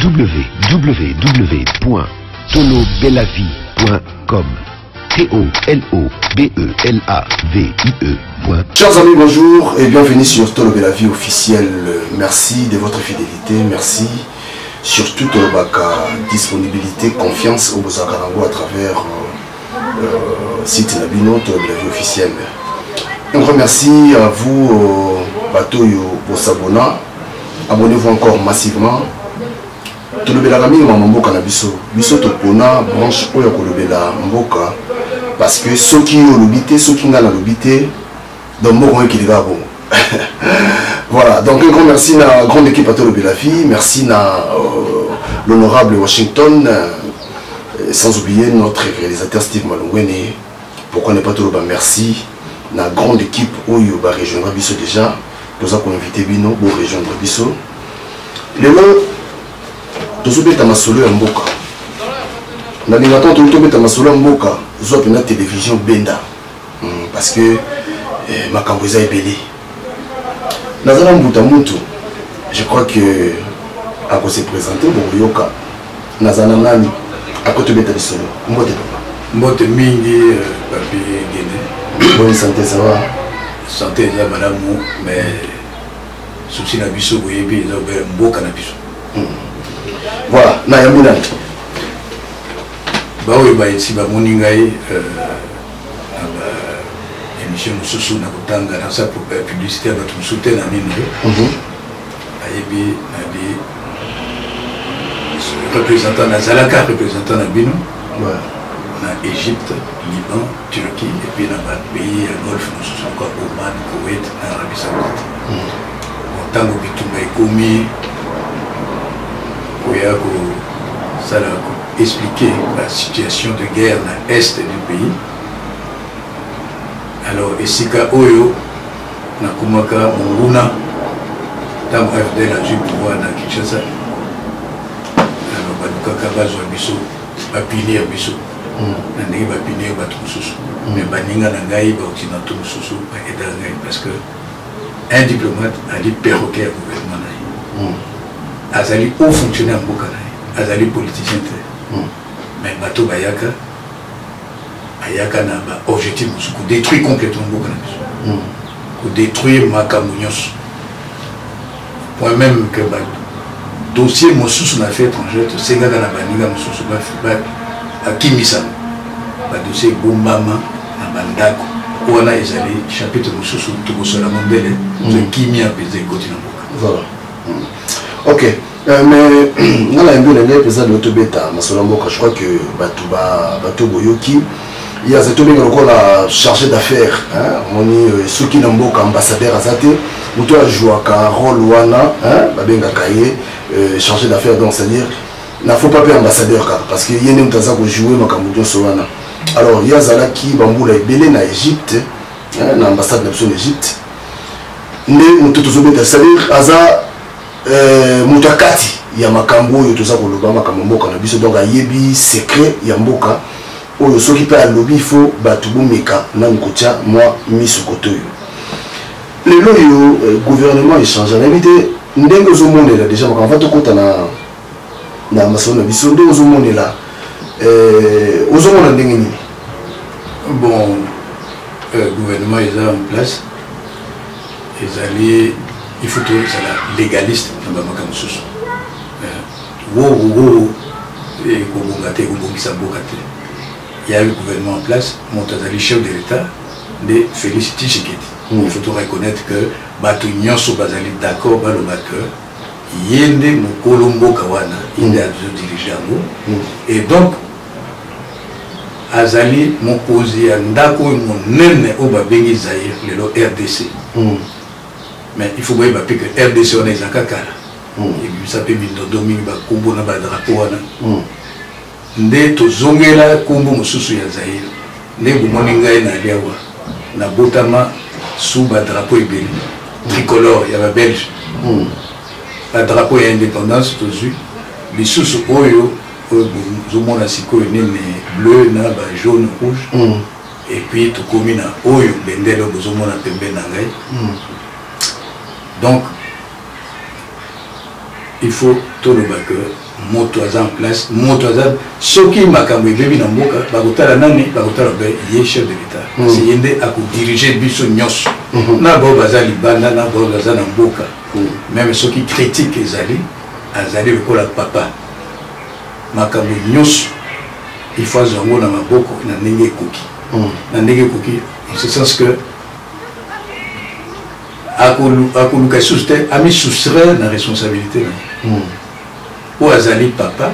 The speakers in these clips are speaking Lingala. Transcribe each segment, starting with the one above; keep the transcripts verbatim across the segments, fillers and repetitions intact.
w w w point tolobelavie point com. T O L O B E L A V I E. Chers amis, bonjour et bienvenue sur Tolobelavie officiel. Merci de votre fidélité, merci surtout Tolobaka, disponibilité, confiance au Bozakarango à travers euh, euh, site Nabino Tolobelavie officiel. Un grand merci à vous, euh, Batoyo Bosabona. Abonnez-vous encore massivement. Tolobela mingi mamboka na biso. Biso topona branche oyo kolobela mboka parce que ceux qui ont l'obité, ceux qui n'ont pas l'obité, donc moi qui les gars bon. Voilà, donc un grand merci à la grande équipe à Tolobelavie, merci à euh, l'honorable Washington, euh, sans oublier notre réalisateur Steve Malongwene. Pourquoi ne pas Toloba merci à la grande équipe où il y a région Rabisso déjà, nous avons invité Bino pour région Rabisso. Le nom, nous avons été à Masolo et Mboka. Dans les matins, nous avons été à Masolo et Mboka, nous avons été à la télévision Benda. Parce que ma cambouza est belée. Nazala Mbutamuntu, je crois que à quoi se présenter, bon yoka, Nazala Nani, à côté de la solo, Mbote papa. Mbote mingi, papi Guinée. Bonne santé, ça va? Santé, ça va, madame, mais souci na biso, vous voyez, ils ont mboka na biso. Voilà, na yamina. Bah oui, bah ici, bah moningai, émission Moussoussou na kutanga na sa publicité ba tumsute na nini mhm ayebi na bi représentant na Zalaka représentant na bino na Égypte, Liban, Turquie et puis na ba pays Golfe Moussoussou encore Oman, Koweït na Arabie Saoudite. En tant que bitumba ekomi oya ko sala ko expliquer la situation de guerre dans l'est du pays. Alors, Esika Oyo, Nakumaka, Munguna, Tam F D, la Jupe pouvoir dans Kinshasa. Alors, Badukaka, Bazo Abisso, Bapini Abisso, Nandé Bapini Batoussous, mais Baninga Nangaï, Bautinato Moussous, Edangaï, parce que un diplomate a dit perroquet au gouvernement. Azali haut fonctionnaire en Bokanaï, Azali politicien. Mais Bato Bayaka, Ayaka n'a pas objectif de détruire complètement le mm. Pour détruire Makamounios. Point même que le dossier Moussous n'a fait étranger, c'est que la Baniga Moussous a Kimisa. Le dossier Bombama, la Bandako, où on a allé chapitre Moussous, tout le monde Mondele, c'est Kimi a pesé le côté. Voilà. Ok. Euh, mais on a un peu les présidents de l'autobéta, je crois que Bato Boyoki. Il y a cette la chargé d'affaires, on est ceux qui n'ont pas ambassadeur à Zate, ou toi jouer un rôle wana, chargé d'affaires, donc c'est-à-dire, il ne faut pas faire ambassadeur parce qu'il y a une taza pour jouer dans Cambodia Sowana. Alors il y a Zala qui Bamboula est belé en Égypte, l'ambassade de l'Égypte, mais c'est-à-dire Aza Moutakati, il y a Makambo, il y a tout ça pour le Bama Kambo Cannabis, donc il y a un secret, il y a Mboka. Oyo soki pe a lobby faut batubu meka na nkotia moi misukoto yo lelo yo gouvernement échange na éviter ndenge zo monela déjà quand va to kota na na masona biso ndenge zo monela euh ozo mona ndenge ni bon euh, gouvernement est en place ils allaient il faut que ça la légaliste na ba makamususu euh wo wo et ko bongate ko bongisa bokate. Il y a eu le gouvernement en place, Montazali, chef de l'État, de Félix Tshisekedi. Mm. Il faut reconnaître que Batunion sur Bazali d'accord, il y a des Colombo Kawana, il y a deux dirigeants. Et donc, Azali m'a posé un d'accord, mon nene au Babengi Zahir, le R D C. Mm. Mais il faut voir que R D C on est à Kakara. Et puis ça peut être Domingue, Bakumbo, Nabadrapo. Nde tozongela kombo mususu ya Zaire nde bomoni ngai na liawa na botama sous ba drapeau ebele tricolore ya ba belge ba drapeau ya indépendance tozu lisusu oyo zomona sikoyo nene bleu na ba jaune rouge et puis tokomi na oyo bendele bozomona pembe na ngai donc il faut tout le bac moto aza en place moto aza soki makambo ebebi na mboka bakotala nani bakotala be ye chef de l'état parce que yende akodirige biso nyonso na bao baza libanda na bao baza na mboka même soki critique ezali azali lokola papa makambo nyonso il faut azango na maboko na ndenge ekoki na ndenge ekoki en ce sens que akoluka lisusu te ami soustraire na responsabilité na o azali papa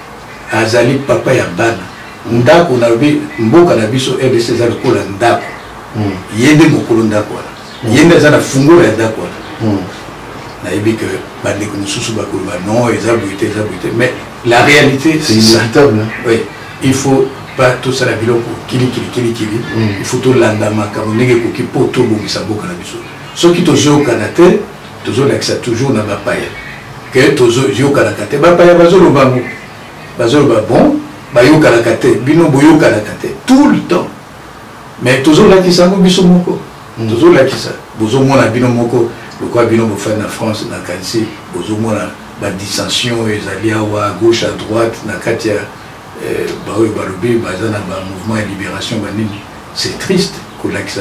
azali papa ya bana ndako na lobi mboka na biso R D C eza lokola ndako ye nde mokolo ndako wana ye nde aza na fungola ya ndako wana nayebi que bandeko mosusu bakoloba non eza boye te eza boye te mais la réalité c'est inévitable. Oui, il faut pas tout ça la biloko kili kili kili kili il faut tout landa makambo ndenge ekoki po tobongisa mboka na biso soki tozoyokana te tozolakisa toujours na bapaya ke tozoyokanaka te bapaya bazolobango bazoloba bon bayokanaka te bino boyokanaka te tout le temps mais tozolakisa yango biso moko tozolakisa bozomona bino moko lokola bino bofai na France na kanisi bozomona badissension ezali awa à gauche à droite na kati ya baoyo balobi baza na bamouvement ya libération banini c'est triste kolakisa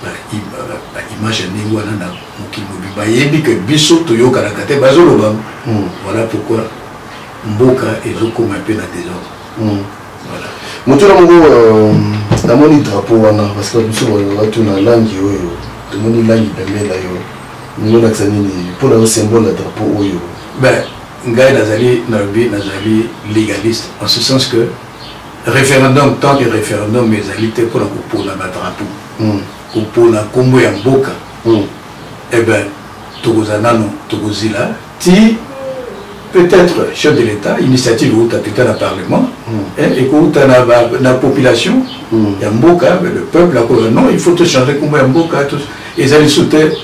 baimage ya ndenge wana na mokili mobi bayebi ke biso toyokanaka te bazoloba voilà pourquoi mboka ezokoma mpe na désordre. moto na moko namoni drapeau wana parce que biso batuna langi oyo tomoni langi pembeni na yo ningolakisa nini mpona yo symbole ya drapeau oyo? Ben ngai nazali nalobi nazali légaliste en ce sens que référendum tant que référendum ezali te mpona kopona badrapeau kopona nkombo ya mboka eh ben tokozala nano tokozila ti peut-être chef de l'État initiative outa peut-être na parlement ekouta na na population ya mboka le peuple akola non il faut te changer nkombo ya mboka ezali soute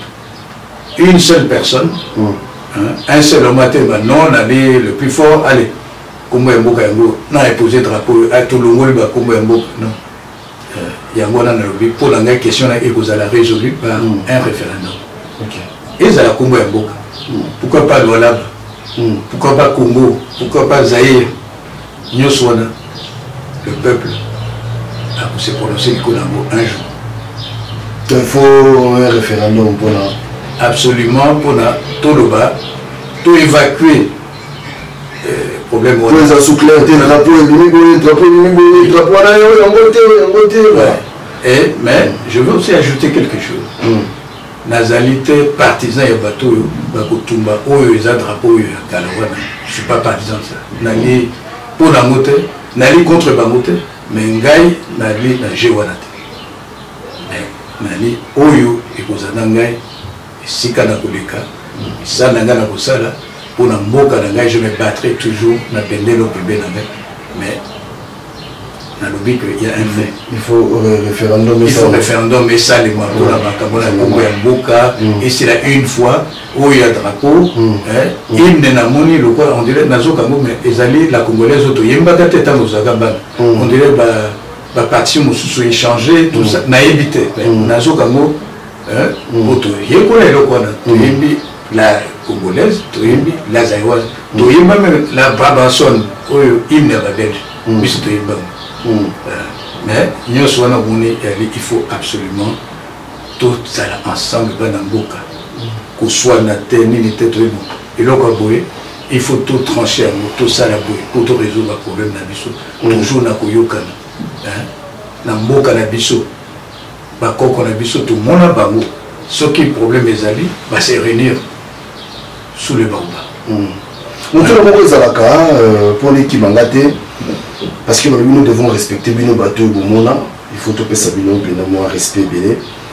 une seule personne un seul homme non aller le plus fort allez kombo ya mboka yango na imposer drapeau à tout le monde ba kombo ya mboka non yango na lobi pour la question là ekozala résolu par un référendum. OK. Et ça la kombo ya mboka. Pourquoi pas Lualaba? Pourquoi pas Congo? Pourquoi pas Zaïre? Nyoswana. Le peuple a se prononcer le Kongo un jour. Il faut un référendum pour la... Absolument pour la Toloba, tout évacuer le problème. Pour les assoucler, le drapeau, le drapeau, le drapeau, et mais je veux aussi ajouter quelque chose. Nazalité partisan et bateau, bakotumba, oyo eza drapeau ya Kalawana. Je suis pas partisan de ça. Nali pour la motte, nali contre la motte, mais ngai nali na jewanate. Mais nali oyo ekozana ngai sika na koleka ça na ngana kosala pour na mboka na ngai je me battrai toujours na bendelo pembe na ngai mais na lobi que il y a un fait il faut référendum il faut référendum mais ça les mois pour la makambo na kongo ya mboka et c'est là une fois où il y a drapeau hein hymne na moni le quoi on dirait nazoka mo mais ezali la congolaise auto yembaka teta nozaka bana on dirait ba ba parti mosusu échanger tout ça na éviter nazoka mo hein auto yekola eloko wana toyembi la congolaise toyembi la zaïroise toyemba même la brabançonne oyo hymne ya babelge biso toyemba mais nyonso wana moni il faut absolument tout ça ensemble bana mboka koswana te nini te toyebo eloko boye il faut tout trancher yango tosala boye po to résoudre problème na biso toujours na koyokana na mboka na biso bakoko na biso tomona bango soki problème ezali base réunir sous le bamba moto na moko ezalaka pour lekimanga te parce que nous devons respecter bino bateau bomona il faut topesa bino mpena mwa respect ebele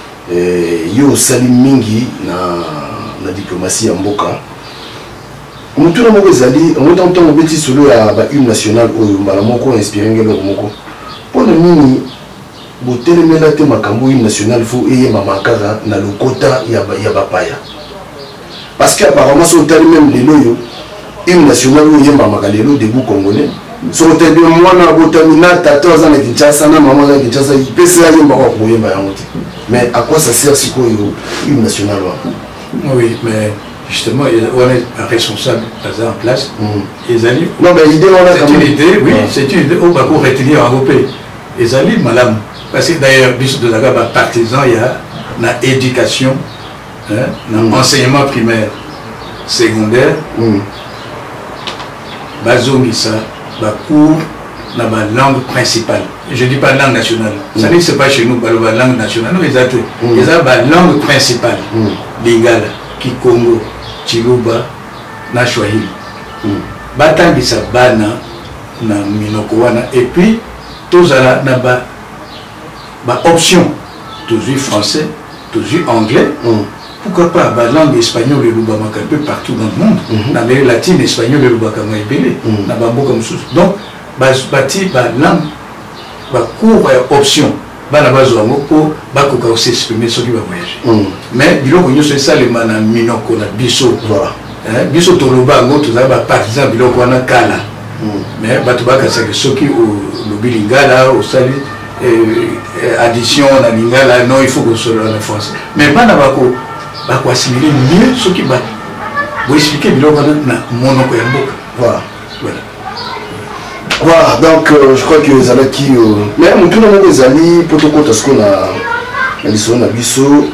yo osali mingi na na diplomatie ya mboka moto na moko ezali en temps obeti solo ya bahymne national oyo mbala moko inspiré ngeloko moko mpona nini botelemela te makambo hymne national fo eyemba makaka na lokota ya bapaya parce que apparemment so otali même lelo oyo hymne national oyo eyembamaka lelo debout congolais so otali mwana botami na tata aza na Kinshasa na mama aza na Kinshasa ipesi ayembaka koyemba yango te mais à quoi ça sert sikoyo hymne national wana? Oui, mais justement, on est un responsable en place. Les alliés. Non, mais l'idée, on a c'est une idée, oui, c'est une idée. On va retenir en européen. Les alliés, madame. Parce que d'ailleurs, bis de la partisan, il y a l'éducation, l'enseignement primaire, secondaire, bazongisa, ba cours, la langue principale. Je ne dis pas langue nationale. Ça dit que ce n'est pas chez nous, la langue nationale. Non, ils ont la langue principale. Lingala, Kikongo, Chiluba, na Swahili. Batangisa bana na minokowana. Et puis, tous à la ba option. Tous français, tous anglais. Pourquoi pas la langue espagnole et l'Oubamaka un peu partout dans le monde. L'Amérique latine, espagnol et l'Oubamaka est belé. Donc, bâti la langue, la cours et option. Bana bazo pour bakoka aussi exprimer ceux qui vont voyager. Mais biloko c'est ça les mana minoko na biso. Voilà. Hein, biso toloba ngo tozaba ba partisan biloko wana kala. Mais batubaka c'est que ceux qui au lingala au sali addition na lingala non il faut que ce soit en français. Mais bana bako bako assimiler mieux ceux qui ba vous expliquer biloko na monoko ya mboka. Voilà. Voilà. Voilà, donc euh, je crois que les amis qui. Euh, mais tout le monde les amis, pour tout compte, ce qu'on a. L'histoire n'a biso.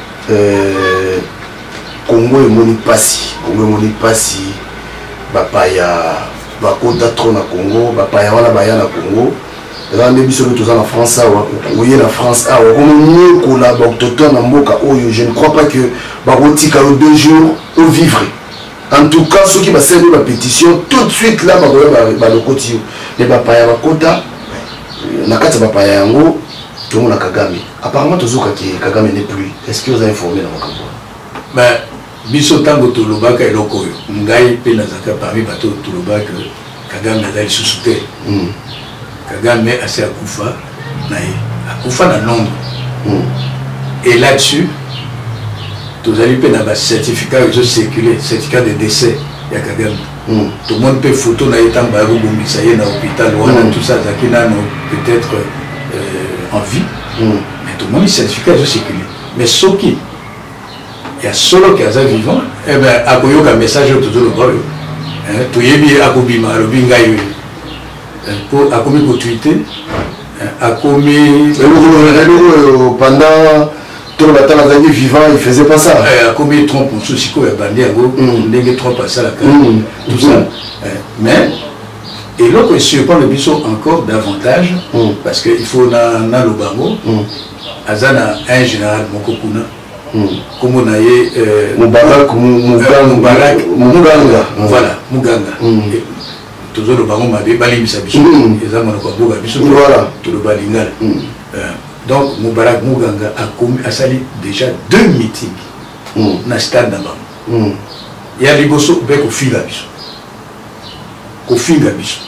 Congo et Moni Passi. Congo et Moni Passi. Bapaya. Bakota trop na Congo. Bapaya wana baya na Congo. Là, les biso tous en France, oui, la France. Ah, on mieux qu'on a autochtone en Moka. Je ne crois pas que Barotika deux jours au vivre. En tout cas, ceux qui vont servir la pétition, tout de suite là, le côté. Les Bapaya Bakota, Nakata Bapaya Yango, tout le monde a Kagame. Apparemment, tout le Kagame n'est plus. Est-ce que vous avez informé dans votre camp? Ben, Biso Tango Tulobaka et Lokoyo. Ngai Penazaka parmi Bato Tulobaka, Kagame n'a sous soutien. Kagame est assez à Koufa, à Koufa dans nombre. Et là-dessus, tous les gens certificat de circuler, certificat de décès, il y a Kagame. Mm. Tout le monde peut photo na étant barou ça y est dans l'hôpital, mm. tout ça, peut-être euh, en vie. Mm. Mais tout le monde est certificat de circuler. Mais ce qui, il y a solo qui est vivant, eh bien, à quoi il y a un message autour de l'eau. Tout y est bien à Kobima, à Lobingaï. À quoi il faut tweeter, à quoi il pendant. Tout le matin, les années vivants, il ne faisait pas ça. Euh, comme il trompe, on se dit qu'il y a bandé, il trompe à ça, tout ça. Mais, et là, il surprend le biseau encore davantage, parce qu'il faut dans le bango, Azana un général Mokokuna, comme on a eu Moubarak, Moubarak, Muganga, voilà, Muganga. Toujours le bango m'a dit, Balim Sabiso, les amants de Biso, tout le balingal. Donc, Moubarak Muganga a, commis, a sali déjà deux meetings dans le stade d'Abam. Il y a les bossos avec Kofi Gabiso. Kofi Gabiso.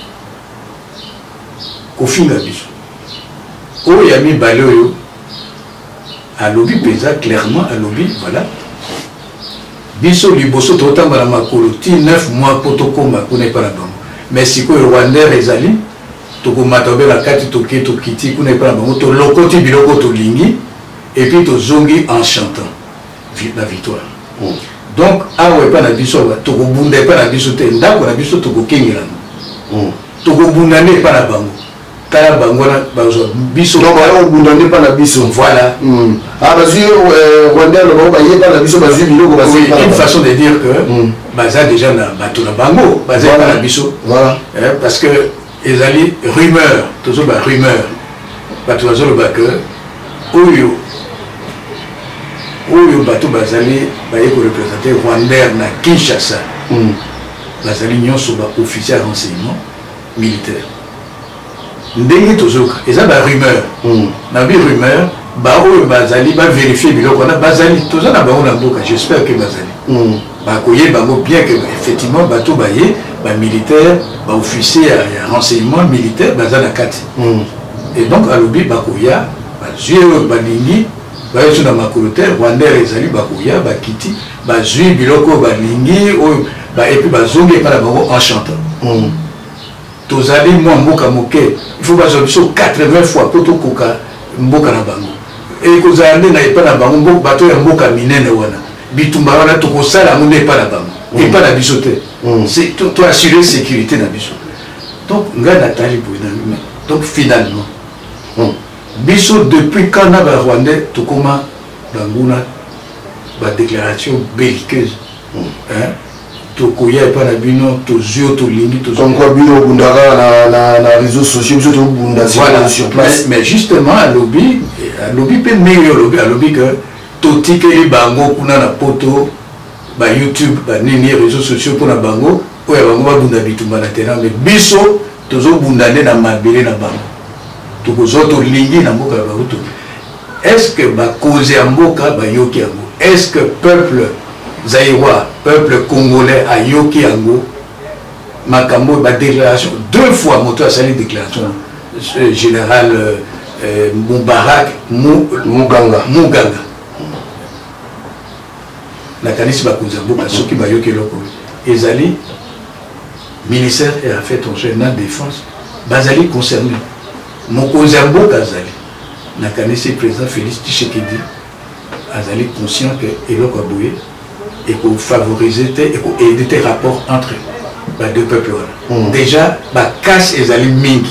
Kofi Gabiso. Oh, il y a mis Baloyo. À l'objet pesa clairement, à l'objet, voilà. Biso, les bossos, tout le temps, dans ma coloti, neuf mois, pour tout combat, qu'on n'est pas là-bas. Mais si quoi, le Rwandais, les alliés, toko matobe la kati toke to kiti kuna pas bango to lokoti biloko to lingi et puis to zongi en chantant la victoire. Mm. Donc awe pa na biso toko bunda pa na biso te ndako na biso toko kengela. Mm. Toko bunda ne pa na bango. Kala bango na bazo biso donc awe bunda ne pa na biso. Voilà. Mm. Ah bazu Rwanda le ba yé pa na biso bazu biloko bazu. Oui, une façon de dire que mm. baza déjà na bato na bango, baza pa na biso. Voilà. Eh, parce que les alliés, rumeurs, toujours bah, rumeurs, bah, tout le monde que, Oyo, Oyo, bah, tout les alliés, bah, ils représenter Rwanda, na Kinshasa, les alliés, ils sont officiels de renseignement militaire. Ndenge toujours, et ça, bah, rumeurs, na bi rumeurs, bah, Oyo, bah, les alliés, bah, vérifier, mais on a, bah, les alliés, tout ça, na bah, on a beaucoup, j'espère que bah, les alliés. Bah, bien que, effectivement, bah, tout, bah, bah, militaire, bah, officier à renseignement militaire, bah, dans la carte. Et donc, à l'objet, bah, Kouya, bah, Zui, bah, Lingi, bah, sur la Makoloteur, Rwanda, Ezali, bah, Kouya, bah, Kiti, bah, Zui, Biloko, bah, Lingi, bah, et puis, bah, Zongi, bah, en chantant. Tous allez, moi, Mboka Moke, il faut, bah, sur quatre-vingts fois, pour tout Koka, Mboka na bango. Et que vous allez, n'a pas na bango, Bato, Mboka Minene, wana. bitumba wana tokosala ngo n'est pas la bango et pas la bisoté c'est toi assurer sécurité na biso donc nga Nathalie Bouinami donc finalement biso depuis quand na ba Rwandais tokoma banguna ba déclaration belliqueuse hein tokoya pa na bino tozio tolingi tozo comme quoi bino bundaka na na na réseaux sociaux biso to bunda sur place mais justement à lobby à lobby pe meilleur lobby à lobby que totikeli bango kuna na poto ba YouTube ba nini réseaux sociaux pour na bango oya bango ba bunda bitumba na terrain mais biso tozo bundane na mabele na bango tokozo to lingi na mboka ba ruto est-ce que ba cause ya mboka ba yoki yango est-ce que peuple zaïrois peuple congolais a yoki yango makambo ba déclaration deux fois moto a sali déclaration général euh, Moubarak Muganga Muganga la kanisi bakonzi mboka soki bayoki eloko ezali ministère et affaires étrangères na défense bazali concerné mokonzi mboka azali na kanisi président Félix Tshisekedi azali conscient que eloko aboye et pour favoriser et pour aider tes rapports entre les deux peuples mm. déjà ba casse ezali mingi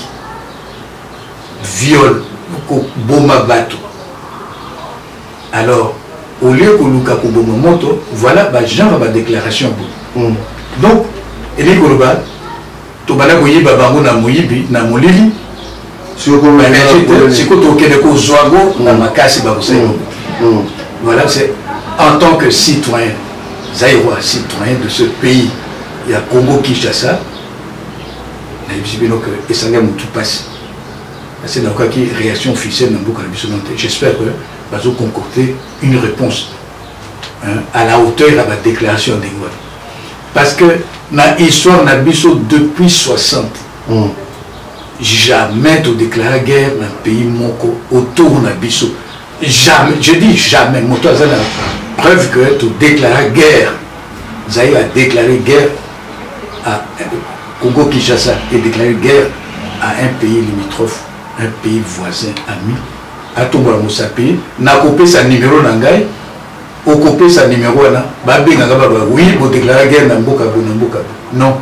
viol ko boma bato alors au lieu que Luka Kobomo moto, voilà bah genre bah déclaration mm. donc et les Koloba to bana boyi babango na moyibi na molili sur comme c'est quoi to kene ko zwago na makasi ba ko voilà c'est en tant que citoyen zaïrois citoyen de ce pays il y a Congo Kinshasa na ibisibino que esanga mutu passe c'est dans quoi qui réaction officielle dans beaucoup de j'espère que nous allons concocter une réponse hein, à la hauteur de la déclaration des lois. Parce que dans l'histoire de Bisso depuis soixante, mm. jamais tu déclares guerre dans un pays moko autour de Bisso. Jamais, je dis jamais. Moto a la preuve que tu déclares guerre. Zaïre a déclaré guerre à Congo Kinshasa et déclaré guerre à un pays limitrophe, un pays voisin, ami. À tout le monde n'a coupé sa numéro nangai, ou coupé sa numéro na, babi ngaba oui, vous déclarez guerre na mboka bo na mboka non.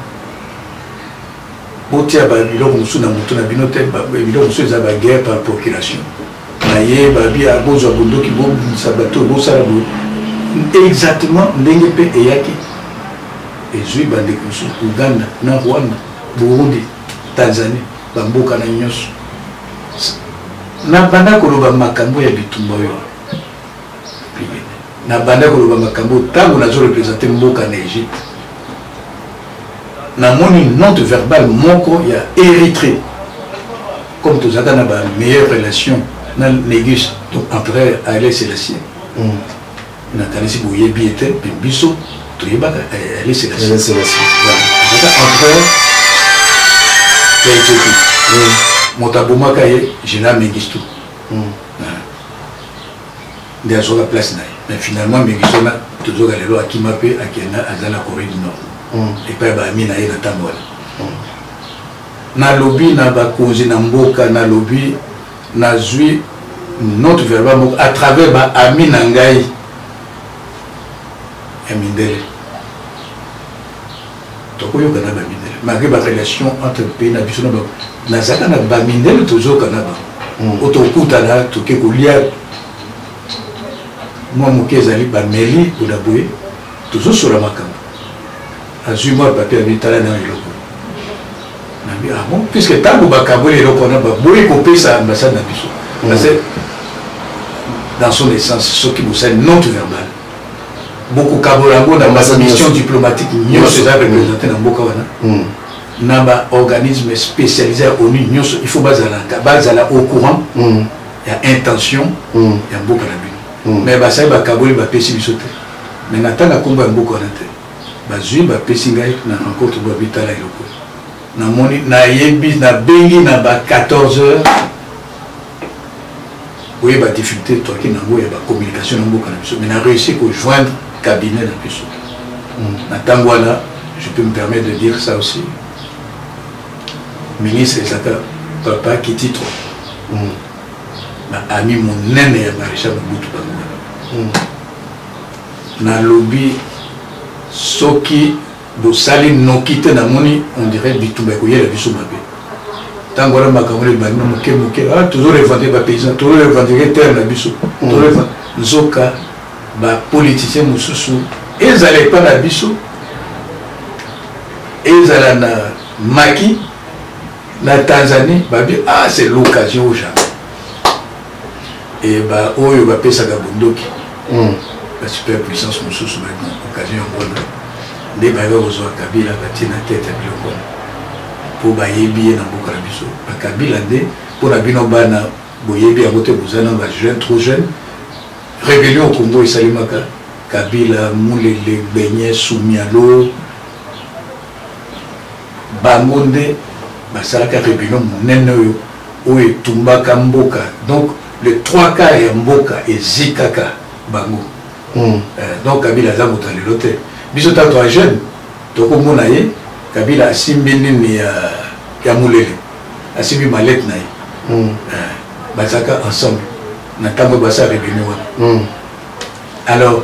Botia babi lo musu na mutu na binote babi lo musu za ba guerre par procuration. Naye babi a bozo bondo ki bo sabato bo sala bo exactement ndenge pe eyaki. Ezui bande kusu Uganda na Rwanda, Burundi, Tanzanie, bamboka na nyonso. Na banda koloba makambo ya bitumba yo na banda koloba makambo tango nazo représenter mboka na Égypte na moni note verbale moko ya Érythrée comme tous à na ba meilleure relation na négus donc entre Haïlé Sélassié na kanisi boye biete biso toyeba Haïlé Sélassié entre l'Éthiopie Motaboma Kaye, je n'ai Mengistu. Il y a sur la place. Mais finalement, Mengistu a toujours allé à Kimape, à Kenya, à la Corée du Nord. Et puis, à Mina et à Tambola. Na lobby, na bakozi, na mboka, na lobby, na zui, notre verbe à travers ba Ami Nangai et Mindele. Tokoyo kana ba Mindele. Malgré la relation entre le pays et Bissona, nazaka na ba Mindele toujours kana ba. Otokuta na toke kolia. Moi mokezali ba meli ou daboye toujours sur la makambo. Azui moi papier habitala na iloko. Ah bon, puisque tant que Bakabo est là, boye copier sa ambassade na biso. Parce que dans son essence, ce qui vous sert non verbal. Beaucoup Kabolango dans ma mission diplomatique, nous sommes représentés dans Bokawana. Naba organisme spécialisé à l'ONU, il faut baser là au courant, il y a intention, il y a beaucoup de mais basay Bakabo il va pesi bisote. Mais n'attend à combat beaucoup à l'intérieur. Bazui va pesi ngai na rencontre babitala iloko. Na moni na yebi na bengi na ba quatorze heures. Oui, bah difficulté toi qui n'a pas de communication dans beaucoup mais on a réussi à joindre cabinet dans plus. Maintenant voilà, je peux me permettre de dire ça aussi. Ministre Ezaka, papa qui titre. Ma ami mon aîné maréchal Mobutu Bango. na lobby soki do sali no kite na moni on dirait bitumba ko yela biso mabe tango la makamole ba no moke moke ah toujours revendiquer ba paysan toujours revendiquer terre na biso toujours nzoka ba politicien mususu ezale pa na biso ezala na Maki na Tanzanie babi ah c'est l'occasion au Japon et ba oyo ba pesa ga bondoki la superpuissance mususu maintenant occasion ngona de ba yo zo Kabila batina tête biloko pour ba yebi na mboka na biso ba Kabila de pour la bino bana boyebi a voter bozana ba jeune trop jeune rébellion au Congo et Salimaka Kabila Mulele Benye Soumialo Bangonde basalaka rébellion monene oyo oyo tumbaka mboka donc le trois quarts ya mboka ezikaka bango mm. euh, donc Kabila za moto lelo te biso tato a jeune tokomona ye Kabila asimbi nini ya ya Mulele asimbi malette na ye mm. euh, basaka ensemble na tango basa rébellion wana mm. alors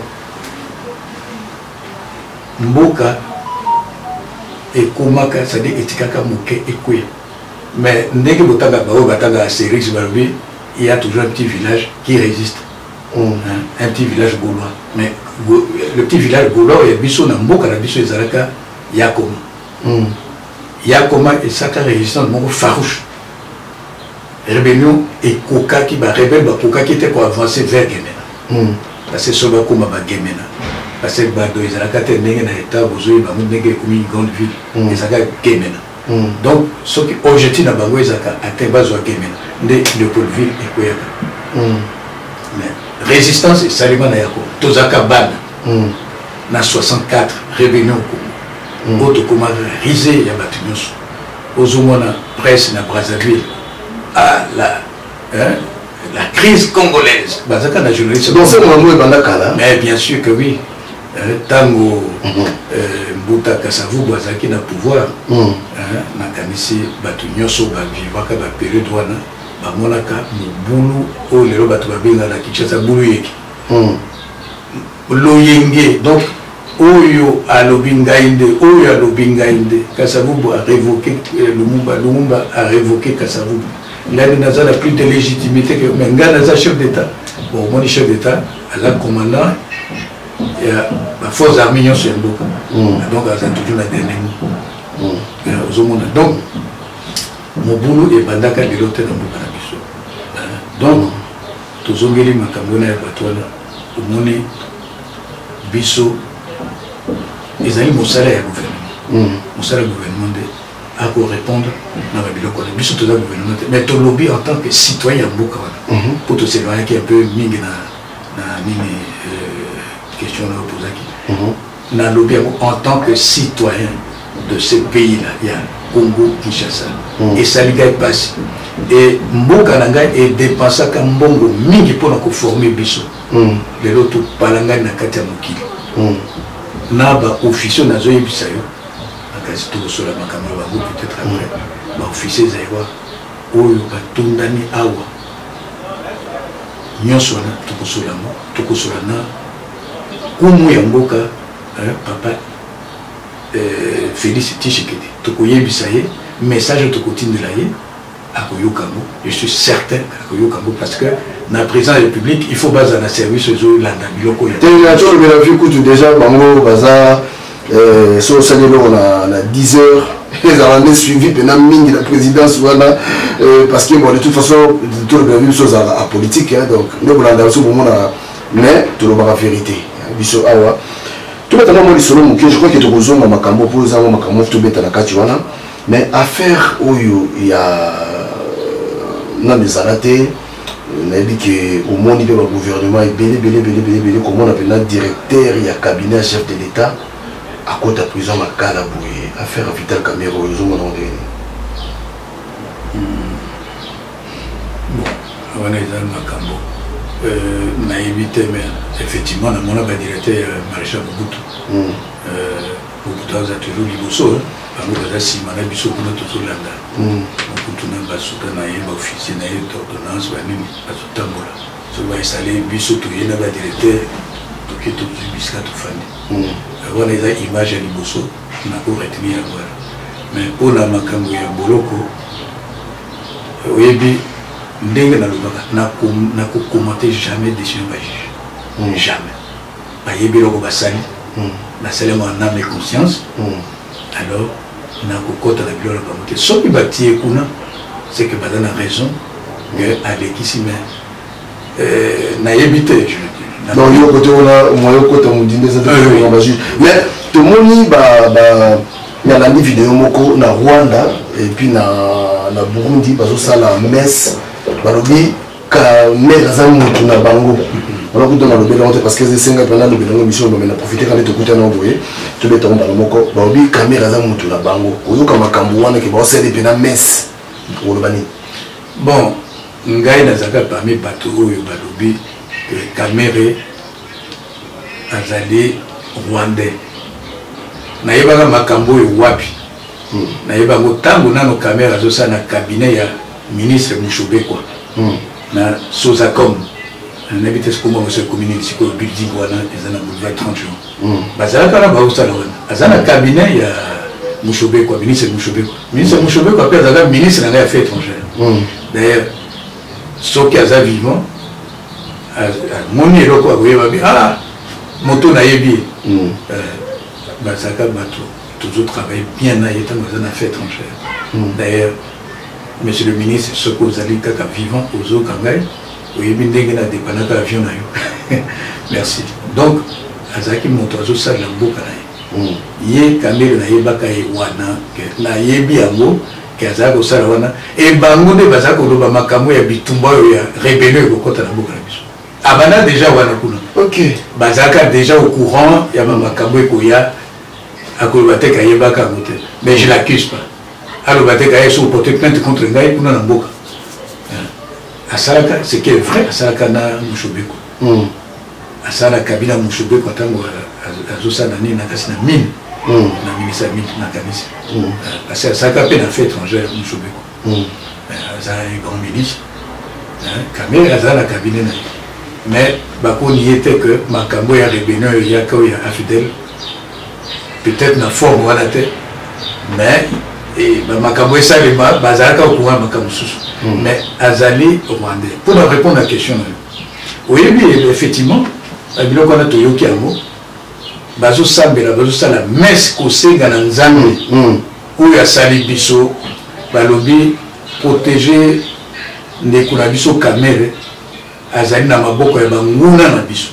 mboka et comment ça dit etikaka moke ekwe mais ndenge botanga bao batanga série Zimbabwe il y a toujours un petit village qui résiste mm. hein, un petit village gaulois mais le petit village gaulois et biso na mboka na biso ezalaka yakoma mm. yakoma et saka résistance moko farouche rébellion et koka qui ba rebelle ba koka qui était pour avancer vers Gemena mm. parce que soba koma ba Gemena parce que bado ezalaka te ndenge na état bozoyi bango ndenge ekomi grande ville ezalaka Gemena donc ce qui objectif na bango ezalaka ate bazwa Gemena nde Leopoldville ekoyaka mais résistance esalema na yako tozalaka bana na soixante-quatre rébellion au Congo oyo tokoma rise ya bato nyonso ozomona presse na Brazzaville à la hein, la crise congolaise bazalaka na journaliste donc c'est moment ebandaka là mais bien sûr que oui tango Mbuta Kasavubu azalaki na pouvoir nakanisi bato nyonso bavivaka bapériode wana bamonaka mobulu oyo lelo bato babenga na Kinshasa bulu yeki loyenge donc oyo alobi ngai nde oyo alobi ngai nde Kasavubu a révoqué Lumumba Lumumba a révoqué Kasavubu ngai naza na plus de légitimité que mais ngai naza chef d'état bon omoni chef d'état aza commandant il y a la force armée sur le dos donc c'est toujours la dernière mot donc mon boulot est bandaka de l'hôtel dans le donc tous les gens qui ont au monde biso ils ont mon salaire gouvernement mon salaire gouvernement à quoi répondre dans la biloko biso tout gouvernement mais ton lobby en tant que citoyen beaucoup pour tous ces gens qui un peu mingi na na nini question là posée qui n'a lobby en tant que citoyen de ce pays là il y a Congo Kinshasa et ça lui passe et mboka nanga est dépensé comme mbongo mingi pour nous former biso les autres palanga na kati ya mokili na ba officier na zo yebisa yo akasi to sola makamala ba peut-être après ba officier zaïwa oyo batundani awa nyonso na tukosola mo tukosola na kumu ya mboka papa Félix Tshisekedi tokoyebisa ye message tokotindela ye akoyokango je suis certain akoyokango parce que na président de la République il faut baser na service zo landa biloko ya tena to le vu kutu déjà bango baza euh so salelo on a dix heures les années suivi pendant mingi la présidence voilà parce que bon de toute façon tout le vu chose à politique donc ne bolanda so moment mais tout le la vérité biso awa tout le monde solo muke je crois que tozonga makambo pour za makambo to beta na kati wana mais affaire oyo ya na mezalate na dit que au monde de le gouvernement est belé belé belé belé belé comment on appelle directeur ya cabinet chef de l'état à côté de prison makala boué affaire Vital Kamerhe oyo zonga na ndeni bon on est dans makambo Euh, na évité mais effectivement na mona ba directeur maréchal Mobutu euh Mobutu a toujours liboso bango baza sima na biso kuna tozolanda Mobutu na basuka na ye ba officier na ye d'ordonnance ba nini bazotambola so ba installé biso to ye na ba directeur toke tozwi bisika tofandi wana eza image ya liboso nako retenir yango wana mais mpona makambo ya boloko oyebi ndenge nalobaka nakokommente jamais décision bajuge jamais bayebi eloko basali basali yango en âme et conscience alors nakokota na biloko na bango te soki batie kuna c'est que baza na raison que alekisi mais nayebi te non yo côté wana moyo kota mudinde za te bajuge mais tomoni ba ba nalandi vidéo moko na Rwanda et puis na na Burundi bazosala messe balobi ka mère za mutu na bango on a dans le bélon parce que c'est cinq pendant le bélon mission mais na profiter quand tu écoutes na boye tu beto dans moko balobi caméra za mutu na bango oyo kama kambu wana ke ba sele pena messe olobani bon ngai nazaka parmi bato oyo balobi caméra azali rwandais nayebaka makambo oyo wapi nayeba ngo ntango nano caméra azosala na cabinet ya ministre Mushobekwa na Sozacom nayebi te soki omongo soko commune sikoyo building wana eza na boulevard trente jours bazalaka na baosala wana aza na cabinet ya Mushobekwa ministre Mushobekwa ministre Mushobekwa mpe azalaka ministre na ngai ya affaires étrangères d'ailleurs soki aza vivant amoni eloko akoyeba bi ah moto nayebi bazalaka bato toujours travailler bien na yeta dans une affaire étrangère. D'ailleurs, monsieur le ministre, ce que vous allez kaka vivant aux autres kangai, oui bien dengue na dépanaka avion na yo. Merci. Donc, azaki montozo ça la boka na ye. Ye kamere na yebaka ye wana na yebi yango ke azako sala wana e bango de bazako loba makambo ya bitumba yo ya rébellion ko kota na boka na biso. Abana déjà wana kuna. OK. Bazaka déjà au courant ya makambo ko ya akolobate kayebaka ngote mais je l'accuse pas alobate kaye sur porter plainte contre ngai kuna na mboka asalaka ce qui est vrai asalaka na Mushobeko asala kabila Mushobeko tango azosala nini na kasi na mine na ministère mine na kanisi parce que asalaka pe na affaires étrangères Mushobeko azala un grand ministre kamera azala cabinet na mais bakoni était que makambo ya rébellion ya ko ya afidèle peut-être na forme wana te mais et makambo ça les bazaka au courant makambo susu mais azali rwandais pour répondre à la question oui effectivement abilo kona toyoki yango bazo sambela bazo sala messe kosenga na nzambe oyo asali biso balobi protéger ndeko na biso kamere azali na maboko ya banguna na biso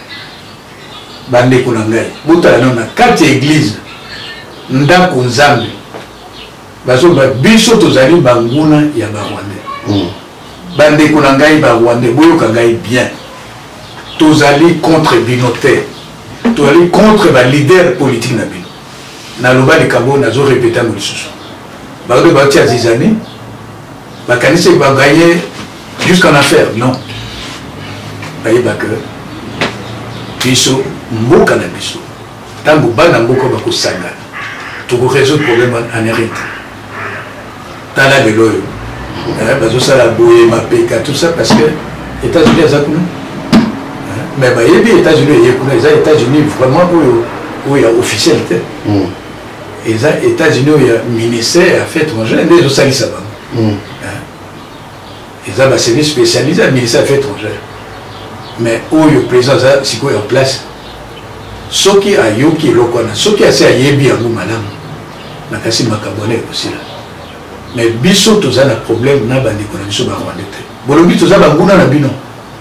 bandeko na ngai botala na kati ya église ndako nzambe bazoba biso tozali banguna ya barwandais bandeko na ngai barwandais boyoka ngai bien tozali contre bino te tozali contre ba leader politique na bino naloba likambo nazo répéter ngo lisusu baodo baoti ya zizani bakanisi baganye jusqu'en affaire non bayeba que biso mboka na biso tango bana mboka bakosangana toko résoudre problème en hérite tala de l'oyo bazosala boye mapeka tout ça parce que États-Unis aza kuna mais bayebi États-Unis eye kuna eza États-Unis vraiment oyo oyo ya officiel te eza États-Unis oyo ya ministère affaires étrangères nde ezosalisa bango eza baservice spécialisé ya ministère affaires étrangères mais oyo président aza sikoyo en place soki ayoki eloko wana soki asi ayebi yango malamu nakasi makambo wana ekosila mais biso toza na problème na bandeko na biso barwandais te bolobi toza banguna na bino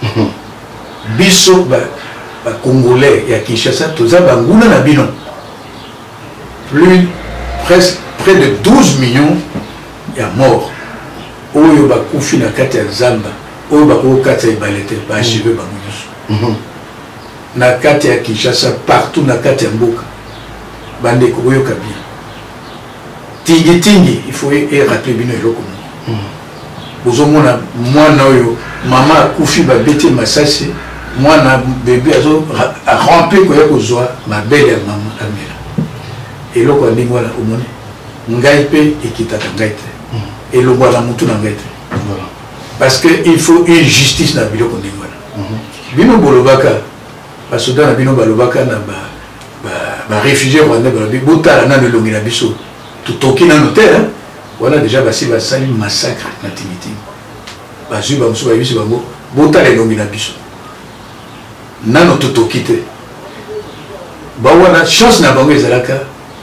biso bacongolais ya Kinshasa toza banguna na bino plus presque près de douze millions ya mort oyo bakufi na kati ya zamba oyo bakokati ya ebale te baachive bango nyonso na kati ya Kinshasa partout na kati ya mboka bandeko boyoka bien tingi tingi il faut y rappeler bino eloko moko bozomona mwana oyo mama akufi babeti masasi mwana bébé azo rampe koya kozwa mabele ya mama amela eloko ya ndenge wana omoni ngai mpe ekitaka ngai te elongo na mutu na ngai te parce que il faut une justice na biloko ndenge wana bino bolobaka basoda na bino balobaka na baréfugié rwandais balobi botala nano elongi na biso totoki nano te wana déjà basi basali massacre na Tinitini bazwi bamosusu bayebisi bango botala elongi na biso nano totoki te bawana chance na bango ezalaka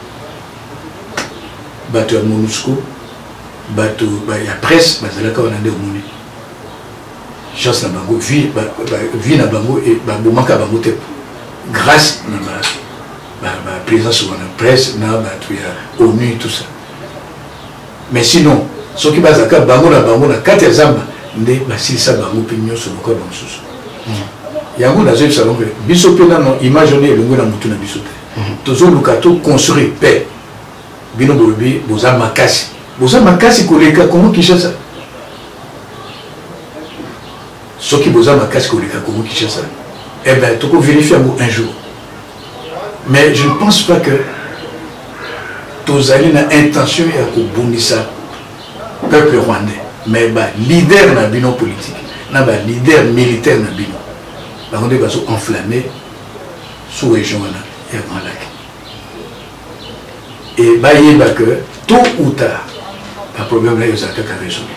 bato ya MONUSCO bato ya presse bazalaka wana nde omoni chance na bango vie na bango babomaka bango te grâce na présence wana presse na bato ya ONU tout ça mais sinon soki bazalaka bango na bango na kati ya zamba nde basilisa bango mpe nyonso lokola bamosusu yango nazoyebisa bango biso mpe nano image oni elongo na motu na biso te tozoluka toconstruire paix bino bolobi boza makasi boza makasi koleka Congo Kinshasa soki boza makasi koleka Congo Kinshasa eh bien toko vérifier un jour mais je ne pense pas que tozali na intention ya kobundisa peuple rwandais mais ba leader na bino politique na ba leader militaire na bino bango nde bazo enflammé sous région wana ya Grand Lac et bayeba que tôt ou tard pas problème là yozalaka ka résolu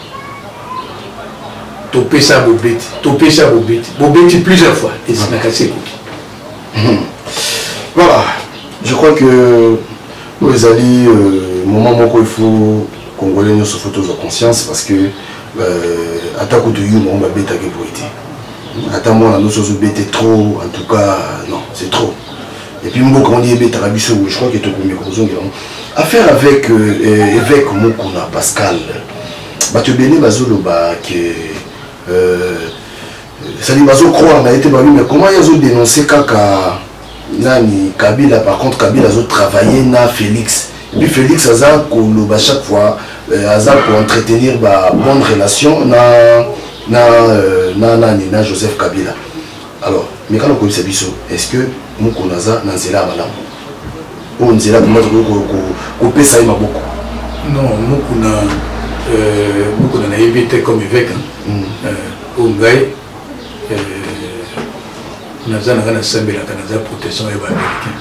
topesa bobeti topesa bobeti bobeti plusieurs fois et c'est nakasi ekoki. Voilà, je crois que les alliés, euh, moment où il faut Congolais nous se photos de conscience parce que attaque de you on va bêta que poété. Attends moi nous sommes bêtés trop, en tout cas non c'est trop. Et puis moi quand on dit bêta la biso, je crois que tout comme gros affaire avec euh, évêque Mukuna Pascal. Bah tu bénis bazolo bah que euh, ça dit bazo croire n'a été mais comment ils ont dénoncé Kaka Nani Kabila, par contre Kabila a travaillé na Félix et puis Félix a ça à chaque fois a ça pour entretenir bah bonne relation na na na nani na Joseph Kabila. Alors mais quand on connaît biso est-ce que nous connaissons na nzela malamu ou nzela pour mettre ko ko pesa ima beaucoup non mukuna euh mukuna na évité comme évêque euh au ngai naza na kana sambelaka naza protection ya baaméricain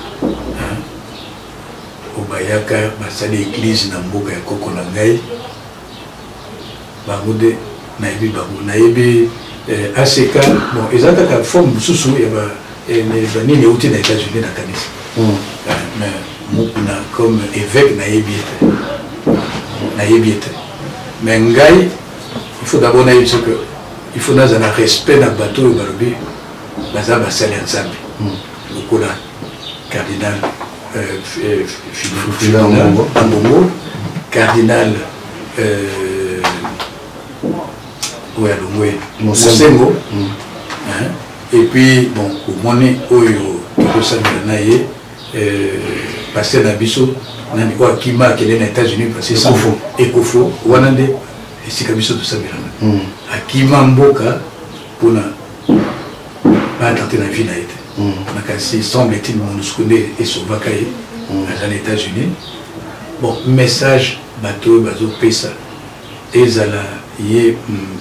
obayaka basali église na mboka ya koko na ngai bango nde nayebi bango nayebi A C K bon eza kaka forme mosusu ya banini euti na États-Unis na kanisa mais mokuna comme évêque nayebi ete nayebi ete mais ngai il faut d'abord nayebi ce que il faut naza na respect na bato oyo balobi baza basali ya nzambe lokola cardinal Philibert Ambongo cardinal Mosengo et puis bon omoni oyo tokosambela na ye pasteur na biso nani oyo akima akende na États-Unis parce que ekofo wana nde esika biso tosambelana akima mboka mpona pas tenter la vie na été. Nakasi semble-t-il MONUSCO et sauvaka ye dans les États-Unis. Bon message bateau bazo pesa ezala ye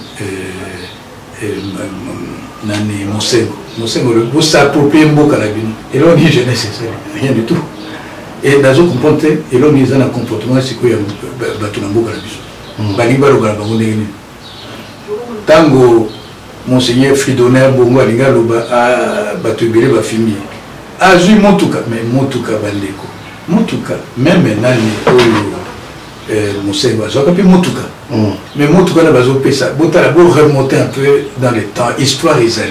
nani Mosengo Mosengo le beau s'approprier mboka la bino et l'on dit jeunesse rien du tout et nazo comprendre et l'on dit un comportement c'est quoi bateau na mboka la biso balimba lo bala bango ndenge tango Monseigneur Fridonner Bongo Alinga Loba a batubele ba fimi. Azui motuka mais motuka bandeko. Motuka même nani oyo euh Monseigneur Azoka puis motuka. Mais motuka na bazo pesa. Botala bo remonter un peu dans le temps histoire ezali.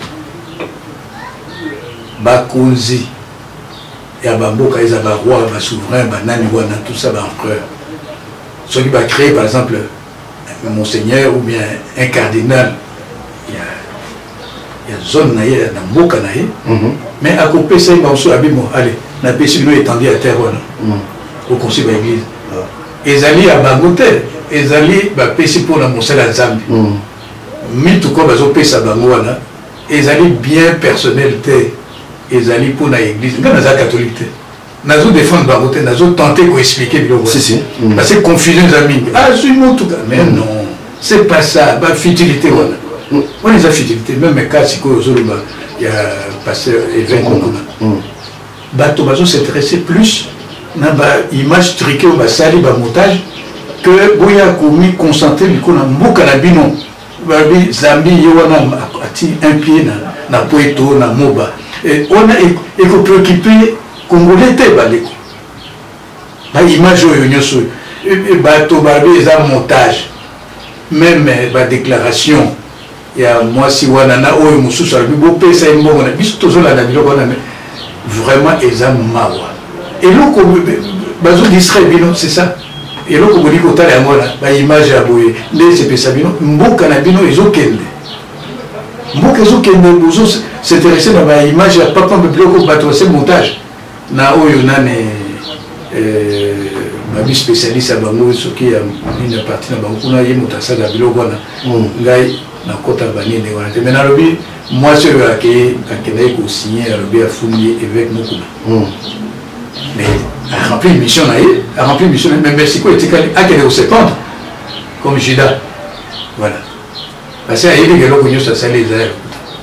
Bakunzi ya bamboka eza ba roi ba souverain ba nani wana tout ça ba empereur. Ceux qui va créer par exemple un monseigneur ou bien un cardinal il y a zone naïe na mboka naïe mais à côté ça il m'a aussi abimo allez na pesi bino étendu à terre wana au conseil de l'église ezali à bangote ezali ba pesi pour la monsala nzambi mitu ko bazo pesa bango wana ezali bien personnalité ezali pour la église ngana za catholique nazo défendre bangote nazo tenter ko expliquer bilo si si parce que confusion zami ah je suis tout cas mais non c'est pas ça ba futilité wana on les a fidélité même cas si ko zoloba il y a pasteur évêque Mokuna. Bato bazo s'intéresser plus na ba image truquée au basali ba montage que boya komi concentré likona mboka na bino babi zambi yowana ati un pied na na poeto na moba et on a éco préoccupé congolais te baleko ba image oyo nyoso bato babi za montage même ba déclaration ya moi si wana na oyo mususu abi bo pesa mbongo na biso tozola na biloko na vraiment ezam mawa et loko bazo distrait bino c'est ça et loko boni ko tala ngona ba image ya boye les pesa bino mboka na bino ezokende mboka ezokende bozo s'intéresser na ba image ya papa bibloko bato c'est montage na oyo nane euh ba spécialiste ba ngo soki ya une partie na ba kuna yemo tasala biloko na ngai na kota banine wana te mais na lobi moi je veux que akendai ko signer à lobi a fourni évêque Mokuna mais a rempli une mission là a rempli une mission même merci quoi était à quel au septembre comme Judas voilà parce que il y a quelque chose ça les airs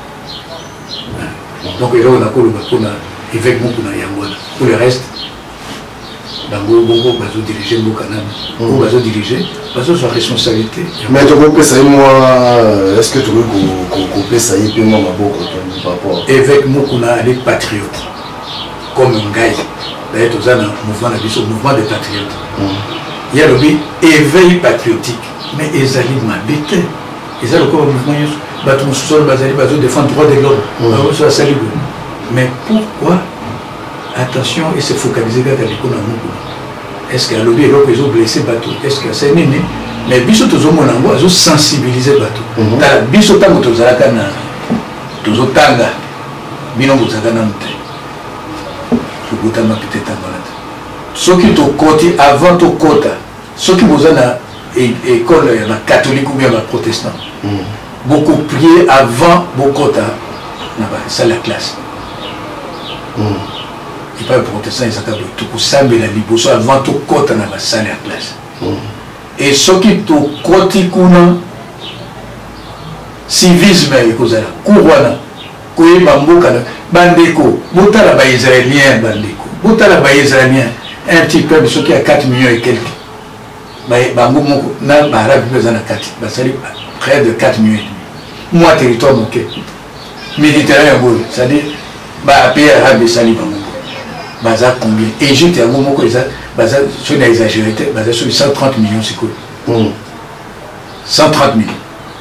donc il y a on a ko le Mokuna évêque Mokuna yangwana pour le reste bango bongo bazo diriger Mokana ou bazo diriger bazo sa responsabilité mais tu peux ça moi est-ce que tu veux qu'on peut ça y peut moi maboko par rapport évêque Mokuna les patriotes comme un gars d'ailleurs tous un mouvement de biso mouvement des patriotes il y a le éveil patriotique mais ezali mabete ezali comme mouvement yesu bato mususu bazali bazo défendre droit de l'homme bazo sali mais pourquoi attention et se focaliser vers les Mokuna. Est-ce que lobby est blessé bateau? Est-ce que c'est néné? Mais biso tozo monango azo sensibiliser bateau. Ta biso tango tozalaka na tozo tanga bino bozaka na mte. Tokutama peut-être malade. Soki to koti avant to kota. Soki bozana école na catholique ou bien na protestant. Beaucoup prier avant bokota na ba ça la classe. Il pas protestant ils s'accordent tout pour sambe la liboso avant tout côté dans la salle à classe et ce qui tout côté kuna civisme et cause là couronne koye bamboka bandeko botala ba israélien bandeko botala ba israélien un petit peuple ce qui a quatre millions et quelques ba bango moko na ba arabe besoin na quatre ba sali près de quatre millions et demi moi territoire moké méditerranée ça dit ba pays arabe sali bango baza combien Égypte à moment que ça baza sur une exagéré baza sur cent trente millions c'est quoi cent trente millions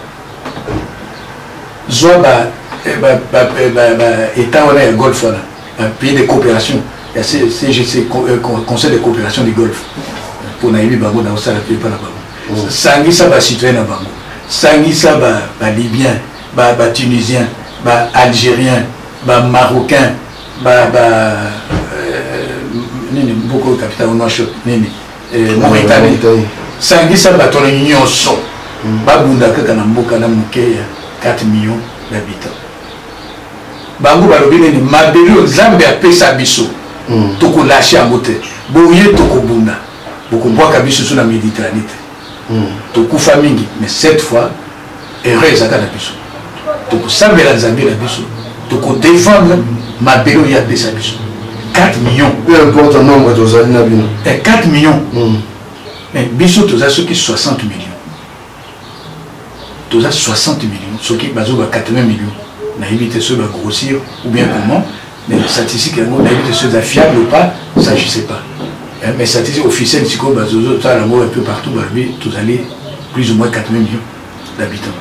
soit bah bah bah bah état on est golfe là un pays de coopération il y a C G C conseil de coopération du golfe pour naïbi bango dans ça la pays pas là-bas sangi ça va citoyen na bango sangi ça va bah libyen bah bah tunisien bah algérien bah marocain bah bah nini beaucoup de capitale au shot nini Mauritanie sangi ça bato na nyonso babunda kaka na mboka na muke quatre millions d'habitants bango balobi nini mabelo nzambe apesa biso toko lâcher yango te boye toko bunda bokombwaka biso so na Méditerranée tokufa mingi mais cette fois erreur ezaka na biso tokosambela nzambe na biso tokodéfendre mabelo ya apesa biso quatre millions. Peu importe le nombre de zali na bino. Et quatre millions. Mm. Mais biso toza soki soixante millions. Toza soixante millions. Soki bazoba quatre-vingts millions. Na évité ceux va grossir ou bien comment. Mais les statistiques na évité ceux fiables ou pas, ça je sais pas. Mais les statistiques officielles si ko bazozo ta la un peu partout barbi tous aller plus ou moins quatre-vingts millions d'habitants.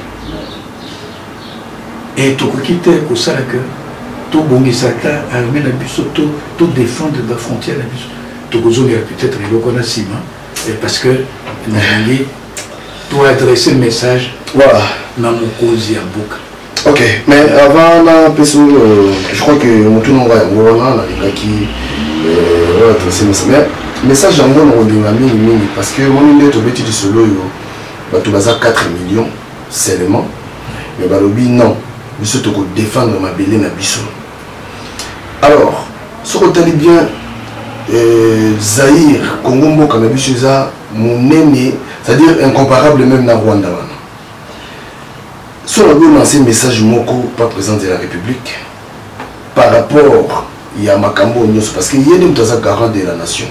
Et to quitter au ça que tout bongisaka armée na biso tout tout défendre la frontière na biso tout kozonga peut-être le connaît sima parce que nangi tout adresser le message voilà na mokozi ya boka. OK mais avant la peso euh, je crois que mutu no va ngona na qui euh adresser message message yango no ndinga mingi mingi parce que mon nde to beti du solo yo bato baza quatre millions seulement mais balobi non biso to ko défendre ma belé na biso. Alors, ce qu'on dit bien, euh, Zaïre, Congo, Cannabis, c'est-à-dire incomparable même dans Rwanda. Si on a lancé un message Moko, pas président de la République, par rapport il y a Makambo Nyos parce qu'il y a des gens garant de la nation.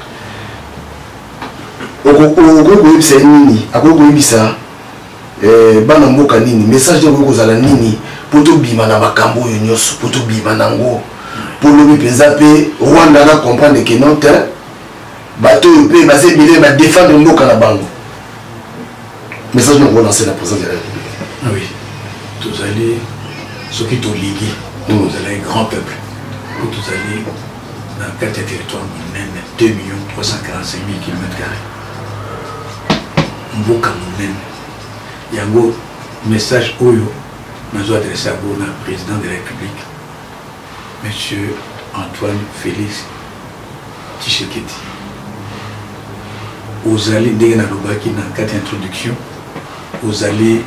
Ogo c'est nini, agogo ibisa eh bana mboka nini, message de ogo zala nini pour to bima na Makambo Nyos, pour to bima nango, pour le penza pe Rwanda na comprendre que non te bateau pe basé bilé ba défendre mboka na bango. Message nous relancer la présence de la République. Ah oui. Tous allez ceux qui t'ont ligué, tous allez un grand peuple. Pour tous allez dans quatre territoires, deux millions trois cent quarante-cinq mille kilomètres carrés. Mboka Mounen. Il y a un message Oyo, nous avons adressé à le président de la République, Monsieur Antoine Félix Tshisekedi. Vous allez dire dans quatre introductions, vous allez